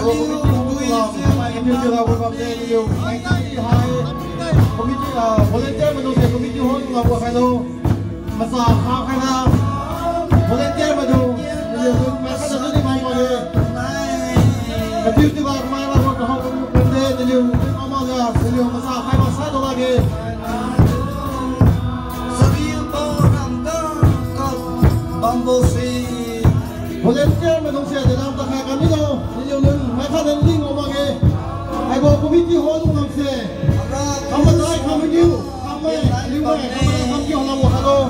volunteer mà đồng sẽ để làm tất cả các mình đâu nhiều lần mấy phát đến linh ông nghe ai bảo committee hỗ trợ làm xe không có nói không có nhiều không có lưu về không có làm một đâu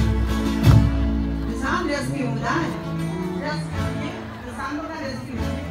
Rescue, né? Rescue,